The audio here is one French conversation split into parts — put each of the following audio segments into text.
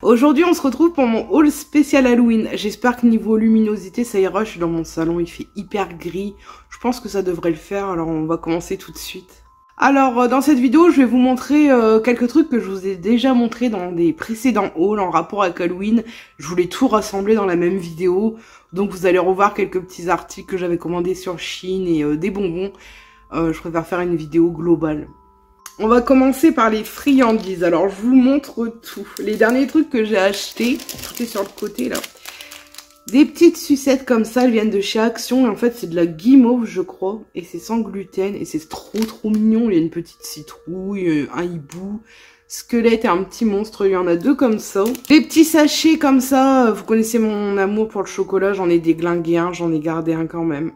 Aujourd'hui on se retrouve pour mon haul spécial Halloween. J'espère que niveau luminosité ça ira, je suis dans mon salon, il fait hyper gris. Je pense que ça devrait le faire, alors on va commencer tout de suite. Alors dans cette vidéo je vais vous montrer quelques trucs que je vous ai déjà montré dans des précédents hauls en rapport avec Halloween. Je voulais tout rassembler dans la même vidéo, donc vous allez revoir quelques petits articles que j'avais commandés sur Shein et des bonbons. Je préfère faire une vidéo globale. On va commencer par les friandises. Alors, je vous montre tout. Les derniers trucs que j'ai achetés, tout est sur le côté, là. Des petites sucettes comme ça, elles viennent de chez Action. Et en fait, c'est de la guimauve, je crois. Et c'est sans gluten. Et c'est trop mignon. Il y a une petite citrouille, un hibou, squelette et un petit monstre. Il y en a deux comme ça. Des petits sachets comme ça. Vous connaissez mon amour pour le chocolat. J'en ai déglingué un. J'en ai gardé un quand même.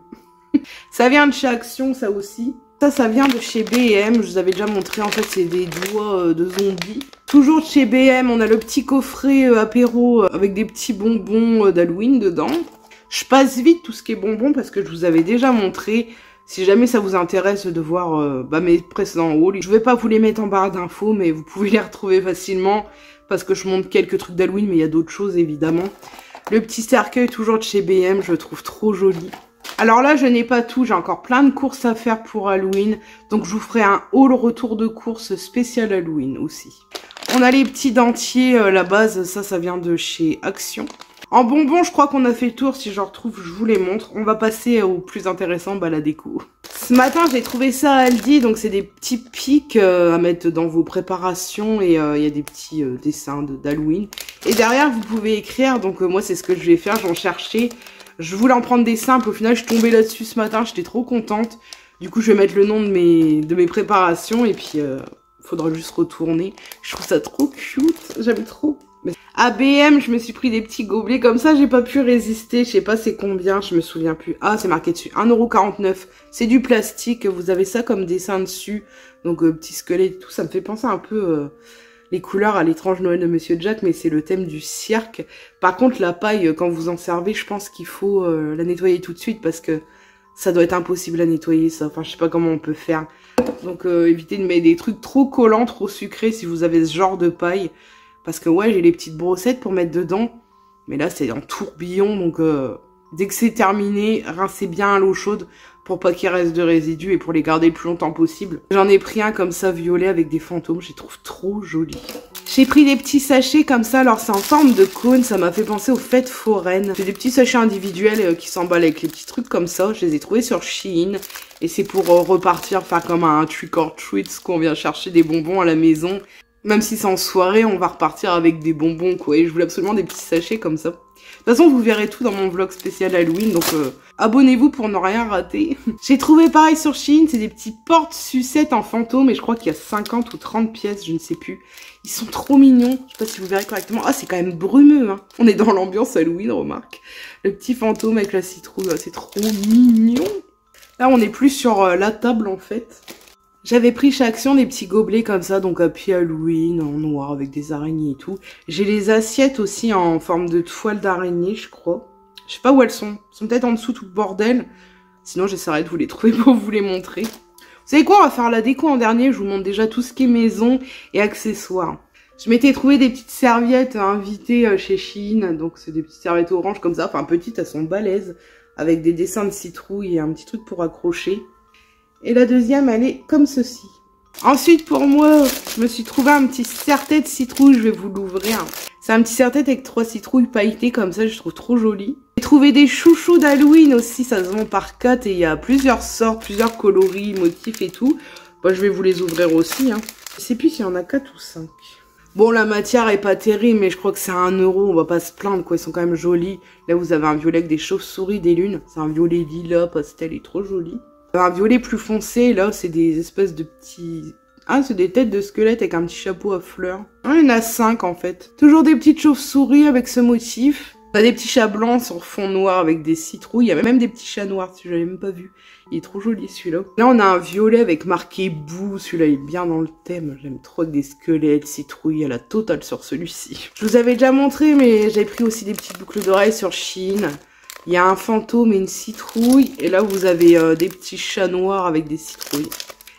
Ça vient de chez Action, ça aussi. Ça vient de chez B&M, je vous avais déjà montré, en fait c'est des doigts de zombies. Toujours de chez B&M, on a le petit coffret apéro avec des petits bonbons d'Halloween dedans. Je passe vite tout ce qui est bonbons parce que je vous avais déjà montré. Si jamais ça vous intéresse de voir mes précédents hauls, je vais pas vous les mettre en barre d'infos, mais vous pouvez les retrouver facilement parce que je montre quelques trucs d'Halloween, mais il y a d'autres choses évidemment. Le petit cercueil toujours de chez B&M, je le trouve trop joli. Alors là, je n'ai pas tout, j'ai encore plein de courses à faire pour Halloween. Donc je vous ferai un haul retour de course spécial Halloween aussi. On a les petits dentiers, la base, ça vient de chez Action. En bonbons, je crois qu'on a fait le tour, si j'en retrouve, je vous les montre. On va passer au plus intéressant, la déco. Ce matin, j'ai trouvé ça à Aldi, donc c'est des petits pics à mettre dans vos préparations. Et il y a des petits dessins d'Halloween. Et derrière, vous pouvez écrire, donc moi c'est ce que je vais faire, j'en cherchais. Je voulais en prendre des simples, au final je suis tombée là-dessus ce matin, j'étais trop contente. Du coup je vais mettre le nom de mes préparations et puis faudra juste retourner. Je trouve ça trop cute, j'aime trop. À B&M, je me suis pris des petits gobelets comme ça, j'ai pas pu résister, je sais pas c'est combien, je me souviens plus. Ah c'est marqué dessus, 1,49 €, c'est du plastique, vous avez ça comme dessin dessus. Donc petit squelette et tout, ça me fait penser un peu... les couleurs à l'étrange Noël de Monsieur Jack, mais c'est le thème du cirque. Par contre, la paille, quand vous en servez, je pense qu'il faut la nettoyer tout de suite parce que ça doit être impossible à nettoyer, ça. Enfin, je sais pas comment on peut faire. Donc, évitez de mettre des trucs trop collants, trop sucrés si vous avez ce genre de paille. Parce que, ouais, j'ai les petites brossettes pour mettre dedans. Mais là, c'est en tourbillon, donc dès que c'est terminé, rincez bien à l'eau chaude pour pas qu'il reste de résidus et pour les garder le plus longtemps possible. J'en ai pris un comme ça violet avec des fantômes, je les trouve trop jolis. J'ai pris des petits sachets comme ça, alors c'est en forme de cône, ça m'a fait penser aux fêtes foraines. J'ai des petits sachets individuels qui s'emballent avec les petits trucs comme ça, je les ai trouvés sur Shein. Et c'est pour repartir, faire comme un trick or treat, qu'on vient chercher des bonbons à la maison. Même si c'est en soirée, on va repartir avec des bonbons quoi. Et je voulais absolument des petits sachets comme ça. De toute façon, vous verrez tout dans mon vlog spécial Halloween, donc abonnez-vous pour ne rien rater. J'ai trouvé pareil sur Shein, c'est des petits porte-sucettes en fantôme, et je crois qu'il y a 50 ou 30 pièces, je ne sais plus. Ils sont trop mignons, je sais pas si vous verrez correctement. Ah, c'est quand même brumeux, hein. On est dans l'ambiance Halloween, remarque. Le petit fantôme avec la citrouille, c'est trop mignon. Là, on est plus sur la table, en fait. J'avais pris chez Action des petits gobelets comme ça, donc Happy Halloween, en noir, avec des araignées et tout. J'ai les assiettes aussi en forme de toile d'araignée, je crois. Je sais pas où elles sont. Elles sont peut-être en dessous, tout le bordel. Sinon, j'essaierai de vous les trouver pour vous les montrer. Vous savez quoi, on va faire la déco en dernier. Je vous montre déjà tout ce qui est maison et accessoires. Je m'étais trouvé des petites serviettes invitées chez Shein. Donc, c'est des petites serviettes oranges comme ça. Enfin, petites, elles sont balèzes. Avec des dessins de citrouille et un petit truc pour accrocher. Et la deuxième, elle est comme ceci. Ensuite, pour moi, je me suis trouvé un petit serre-tête de citrouille. Je vais vous l'ouvrir. C'est un petit serre-tête avec 3 citrouilles pailletées comme ça. Je trouve trop joli. J'ai trouvé des chouchous d'Halloween aussi. Ça se vend par 4 et il y a plusieurs sortes, plusieurs coloris, motifs et tout. Moi, je vais vous les ouvrir aussi. Hein. Je sais plus s'il y en a 4 ou 5. Bon, la matière est pas terrible, mais je crois que c'est à 1 €. On va pas se plaindre, quoi. Ils sont quand même jolis. Là, vous avez un violet avec des chauves-souris, des lunes. C'est un violet lilas, pastel, il est trop joli. Un violet plus foncé, là, c'est des espèces de petits... Ah, c'est des têtes de squelettes avec un petit chapeau à fleurs. Ah, il y en a 5, en fait. Toujours des petites chauves-souris avec ce motif. On a des petits chats blancs sur fond noir avec des citrouilles. Il y a même des petits chats noirs, si j'avais même pas vu. Il est trop joli, celui-là. Là, on a un violet avec marqué boue. Celui-là, il est bien dans le thème. J'aime trop des squelettes, citrouilles, à la totale sur celui-ci. Je vous avais déjà montré, mais j'avais pris aussi des petites boucles d'oreilles sur Shein. Il y a un fantôme et une citrouille. Et là, vous avez des petits chats noirs avec des citrouilles.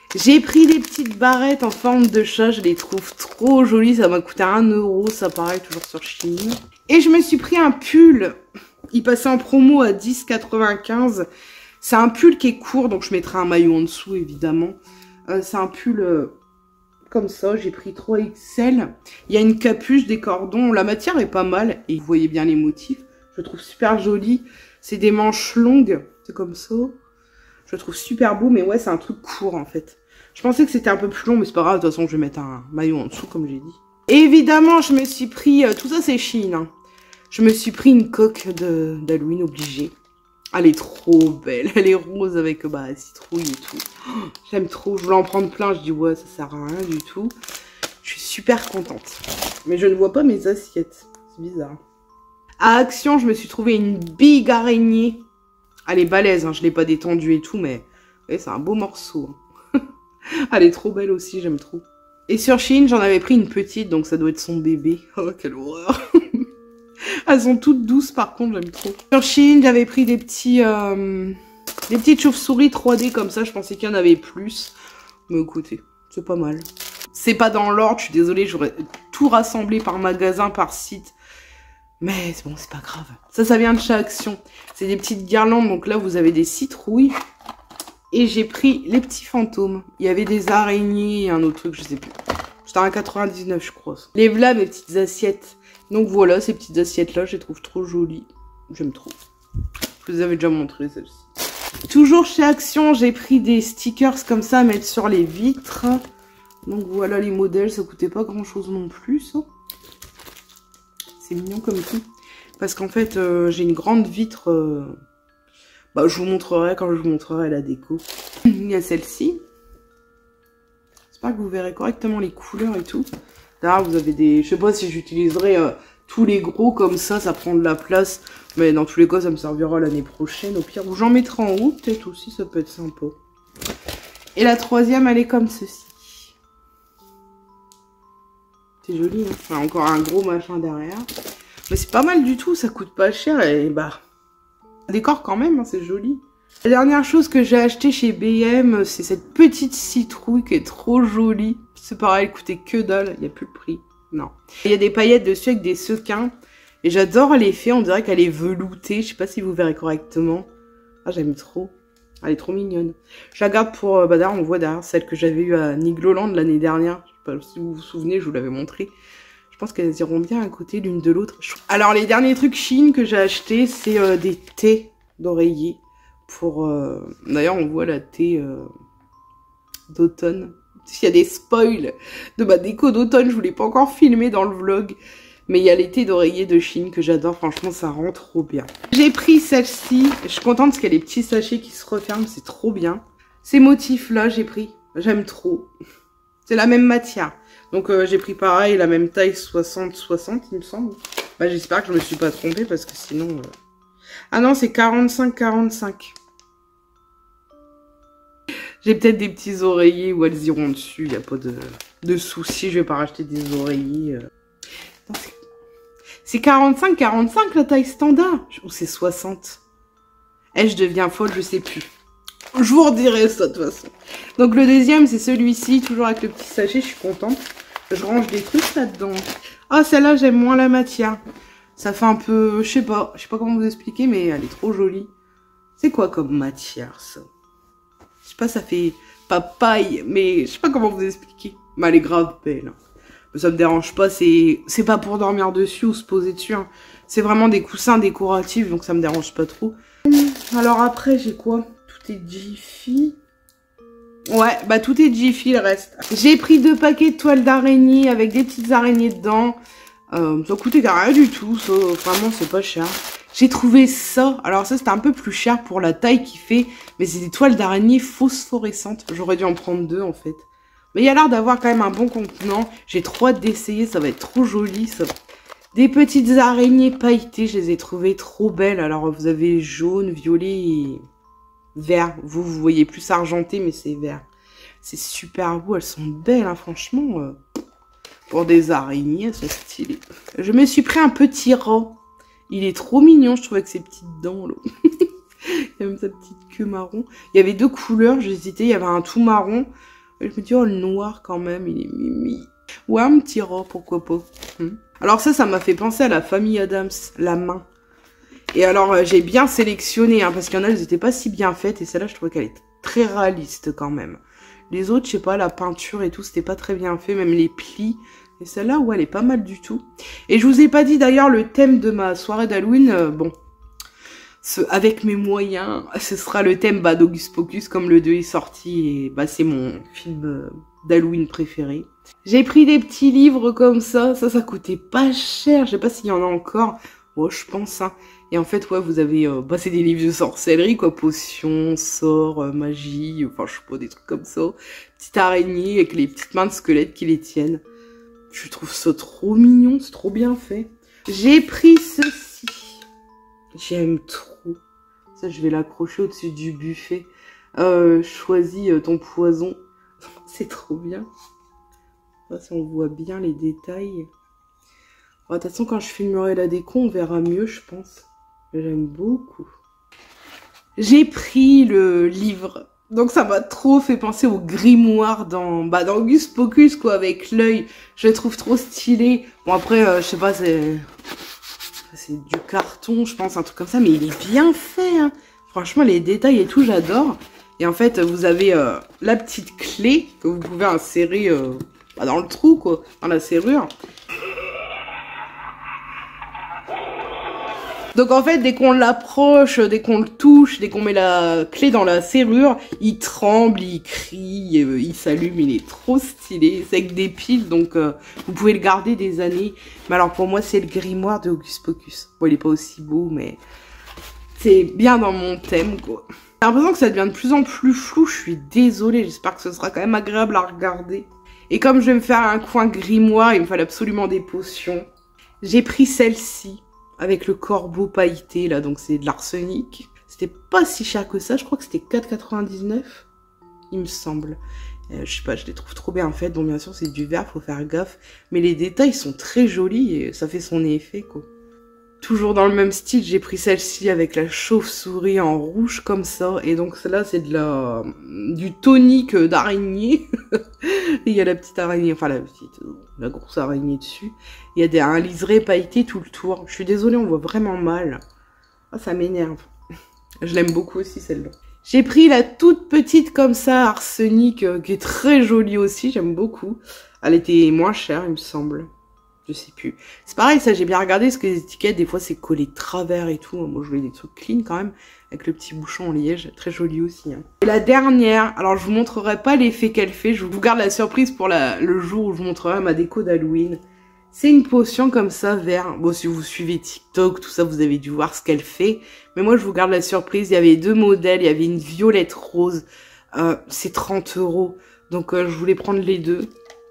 J'ai pris des petites barrettes en forme de chat, je les trouve trop jolies, ça m'a coûté 1 €, ça pareil, toujours sur Shein. Et je me suis pris un pull, il passait en promo à 10,95 €. C'est un pull qui est court, donc je mettrai un maillot en dessous évidemment. C'est un pull comme ça, j'ai pris 3XL. Il y a une capuche, des cordons, la matière est pas mal, et vous voyez bien les motifs, je le trouve super joli. C'est des manches longues, c'est comme ça. Je le trouve super beau, mais ouais, c'est un truc court en fait. Je pensais que c'était un peu plus long, mais c'est pas grave, de toute façon, je vais mettre un maillot en dessous, comme j'ai dit. Et évidemment, je me suis pris, tout ça c'est Shein, hein. Je me suis pris une coque d'Halloween obligée. Elle est trop belle, elle est rose avec citrouille et tout. Oh, j'aime trop, je voulais en prendre plein, je dis ouais, ça sert à rien du tout. Je suis super contente. Mais je ne vois pas mes assiettes, c'est bizarre. À Action, je me suis trouvé une big araignée. Elle est balèze, hein, je l'ai pas détendue et tout, mais ouais, c'est un beau morceau. Hein. Elle est trop belle aussi, j'aime trop. Et sur Shein, j'en avais pris une petite, donc ça doit être son bébé. Oh, quelle horreur. Elles sont toutes douces, par contre, j'aime trop. Sur Shein, j'avais pris des petites chauves-souris 3D comme ça, je pensais qu'il y en avait plus. Mais écoutez, c'est pas mal. C'est pas dans l'ordre, je suis désolée, j'aurais tout rassemblé par magasin, par site. Mais bon, c'est pas grave. Ça vient de chez Action. C'est des petites guirlandes, donc là, vous avez des citrouilles. Et j'ai pris les petits fantômes. Il y avait des araignées et un autre truc, je sais plus. C'était un 99, je crois. Les voilà, mes petites assiettes. Donc voilà, ces petites assiettes-là, je les trouve trop jolies. J'aime trop. Je vous avais déjà montré celle-ci. Toujours chez Action, j'ai pris des stickers comme ça à mettre sur les vitres. Donc voilà les modèles, ça coûtait pas grand-chose non plus, ça. C'est mignon comme tout. Parce qu'en fait, j'ai une grande vitre. Je vous montrerai quand je vous montrerai la déco. Il y a celle-ci. J'espère que vous verrez correctement les couleurs et tout. Là, vous avez des... Je sais pas si j'utiliserai tous les gros comme ça prend de la place. Mais dans tous les cas, ça me servira l'année prochaine. Au pire, ou j'en mettrai en haut, peut-être aussi, ça peut être sympa. Et la troisième, elle est comme ceci. C'est joli, hein. Enfin, encore un gros machin derrière. Mais c'est pas mal du tout, ça coûte pas cher et décore quand même, hein, c'est joli. La dernière chose que j'ai acheté chez B&M, c'est cette petite citrouille qui est trop jolie. C'est pareil, elle coûtait que dalle, il n'y a plus le prix. Non. Il y a des paillettes dessus avec des sequins. Et j'adore l'effet, on dirait qu'elle est veloutée. Je sais pas si vous verrez correctement. Ah, j'aime trop. Elle est trop mignonne. Je la garde pour... d'ailleurs, on voit derrière celle que j'avais eue à Nigloland l'année dernière. Je sais pas si vous vous souvenez, je vous l'avais montré. Je pense qu'elles iront bien à côté l'une de l'autre. Alors, les derniers trucs Shein que j'ai achetés, c'est des thés d'oreiller. Pour... D'ailleurs, on voit la thé d'automne. S'il y a des spoils de ma déco d'automne, je vous l'ai pas encore filmé dans le vlog. Mais il y a les thés d'oreiller de Shein que j'adore. Franchement, ça rend trop bien. J'ai pris celle-ci. Je suis contente parce qu'il y a les petits sachets qui se referment. C'est trop bien. Ces motifs-là, j'ai pris. J'aime trop. C'est la même matière. Donc, j'ai pris pareil, la même taille 60-60, il me semble. J'espère que je me suis pas trompée parce que sinon... Ah non, c'est 45-45. J'ai peut-être des petits oreillers où elles iront dessus. Il n'y a pas de souci. Je vais pas racheter des oreillers. C'est 45-45 la taille standard. Ou c'est 60. Je deviens folle, je sais plus. Je vous redirai ça de toute façon. Donc le deuxième, c'est celui-ci. Toujours avec le petit sachet, je suis contente. Je range des trucs là-dedans. Ah, celle-là, j'aime moins la matière. Ça fait un peu... Je sais pas comment vous expliquer, mais elle est trop jolie. C'est quoi comme matière, ça? Je sais pas, ça fait pas paille, mais je sais pas comment vous expliquer. Mais elle est grave belle. Mais ça me dérange pas, c'est pas pour dormir dessus ou se poser dessus. Hein. C'est vraiment des coussins décoratifs, donc ça me dérange pas trop. Alors après, j'ai quoi? Tout est Jiffy. Ouais, tout est Jiffy, le reste. J'ai pris 2 paquets de toiles d'araignée avec des petites araignées dedans. Ça coûtait rien du tout, ça. Vraiment, c'est pas cher. J'ai trouvé ça. Alors ça, c'était un peu plus cher pour la taille qu'il fait. Mais c'est des toiles d'araignée phosphorescentes. J'aurais dû en prendre 2, en fait. Mais il y a l'air d'avoir quand même un bon contenant. J'ai trop hâte d'essayer. Ça va être trop joli, ça. Des petites araignées pailletées. Je les ai trouvées trop belles. Alors, vous avez jaune, violet et vert. Vous voyez plus argenté, mais c'est vert. C'est super beau. Elles sont belles, hein, franchement. Pour des araignées, elles sont stylées. Je me suis pris un petit rat. Il est trop mignon, je trouve, avec ses petites dents, là. Il y a même sa petite queue marron. Il y avait 2 couleurs, j'hésitais. Il y avait un tout marron. Et je me dis, oh, le noir quand même, il est mimi. Ouais, un petit rat, pourquoi pas. Alors ça m'a fait penser à la famille Adams, la main. Et alors, j'ai bien sélectionné, hein, parce qu'il y en a, elles étaient pas si bien faites. Et celle-là, je trouvais qu'elle est très réaliste quand même. Les autres, je sais pas, la peinture et tout, c'était pas très bien fait, même les plis. Et celle-là, ouais, elle est pas mal du tout. Et je vous ai pas dit d'ailleurs le thème de ma soirée d'Halloween, bon... avec mes moyens, ce sera le thème d'Hocus Pocus, comme le 2 est sorti, et c'est mon film d'Halloween préféré. J'ai pris des petits livres comme ça coûtait pas cher, je sais pas s'il y en a encore, oh, je pense, hein. Et en fait, ouais, vous avez, c'est des livres de sorcellerie, quoi, potions, sorts, magie, enfin, je sais pas, des trucs comme ça. Petite araignée avec les petites mains de squelette qui les tiennent. Je trouve ça trop mignon, c'est trop bien fait. J'ai pris ceci. J'aime trop. Ça, je vais l'accrocher au-dessus du buffet. Choisis ton poison. C'est trop bien. Là, si on voit bien les détails. De toute façon, quand je filmerai la déco, on verra mieux, je pense. J'aime beaucoup. J'ai pris le livre. Donc, ça m'a trop fait penser au grimoire dans Hocus Pocus, quoi, avec l'œil. Je le trouve trop stylé. Bon, après, je sais pas, c'est du carton, je pense, un truc comme ça, mais il est bien fait, hein. Franchement, les détails et tout, j'adore. Et en fait, vous avez la petite clé que vous pouvez insérer dans le trou, quoi, dans la serrure. Donc en fait, dès qu'on l'approche, dès qu'on le touche, dès qu'on met la clé dans la serrure, il tremble, il crie, il s'allume, il est trop stylé. C'est avec des piles, donc vous pouvez le garder des années. Mais alors pour moi, c'est le grimoire de Hocus Pocus. Bon, il est pas aussi beau, mais c'est bien dans mon thème, quoi. J'ai l'impression que ça devient de plus en plus flou, je suis désolée, j'espère que ce sera quand même agréable à regarder. Et comme je vais me faire un coin grimoire, il me fallait absolument des potions. J'ai pris celle-ci. Avec le corbeau pailleté, là, donc c'est de l'arsenic. C'était pas si cher que ça, je crois que c'était 4,99, il me semble. Je sais pas, je les trouve trop bien faites, donc bien sûr c'est du verre, faut faire gaffe. Mais les détails sont très jolis et ça fait son effet, quoi. Toujours dans le même style, j'ai pris celle-ci avec la chauve-souris en rouge comme ça. Et donc celle-là, c'est du tonique d'araignée. Il y a la petite araignée, enfin la grosse araignée dessus. Il y a un liseré pailleté tout le tour. Je suis désolée, on voit vraiment mal. Ah, ça m'énerve. Je l'aime beaucoup aussi celle-là. J'ai pris la toute petite comme ça, arsenic, qui est très jolie aussi, j'aime beaucoup. Elle était moins chère, il me semble. Je sais plus. C'est pareil, ça, j'ai bien regardé, parce que les étiquettes, des fois, c'est collé de travers et tout. Moi, je voulais des trucs clean quand même, avec le petit bouchon en liège. Très joli aussi, hein. Et la dernière, alors je vous montrerai pas l'effet qu'elle fait. Je vous garde la surprise pour le jour où je vous montrerai ma déco d'Halloween. C'est une potion comme ça, vert. Bon, si vous suivez TikTok, tout ça, vous avez dû voir ce qu'elle fait. Mais moi, je vous garde la surprise. Il y avait deux modèles. Il y avait une violette rose. C'est 30 €. Donc, je voulais prendre les deux.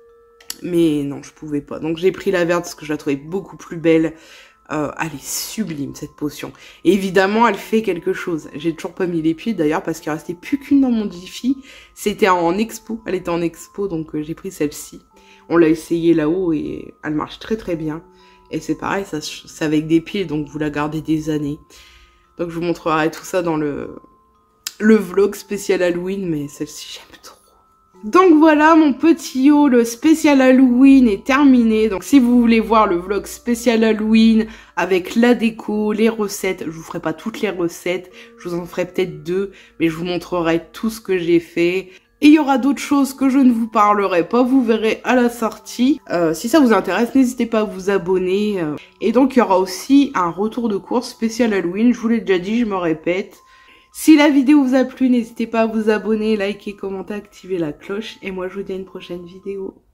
Mais non, je pouvais pas. Donc j'ai pris la verte parce que je la trouvais beaucoup plus belle. Elle est sublime cette potion. Et évidemment, elle fait quelque chose. J'ai toujours pas mis les pieds d'ailleurs parce qu'il restait plus qu'une dans mon Jiffy. C'était en expo. Elle était en expo, donc j'ai pris celle-ci. On l'a essayée là-haut et elle marche très très bien. Et c'est pareil, c'est avec des pieds, donc vous la gardez des années. Donc je vous montrerai tout ça dans le vlog spécial Halloween, mais celle-ci j'aime trop. Donc voilà, mon petit haul spécial Halloween est terminé. Donc si vous voulez voir le vlog spécial Halloween avec la déco, les recettes, je vous ferai pas toutes les recettes, je vous en ferai peut-être 2, mais je vous montrerai tout ce que j'ai fait. Et il y aura d'autres choses que je ne vous parlerai pas, vous verrez à la sortie. Si ça vous intéresse, n'hésitez pas à vous abonner. Et donc il y aura aussi un retour de course spécial Halloween, je vous l'ai déjà dit, je me répète. Si la vidéo vous a plu, n'hésitez pas à vous abonner, liker, commenter, activer la cloche. Et moi, je vous dis à une prochaine vidéo.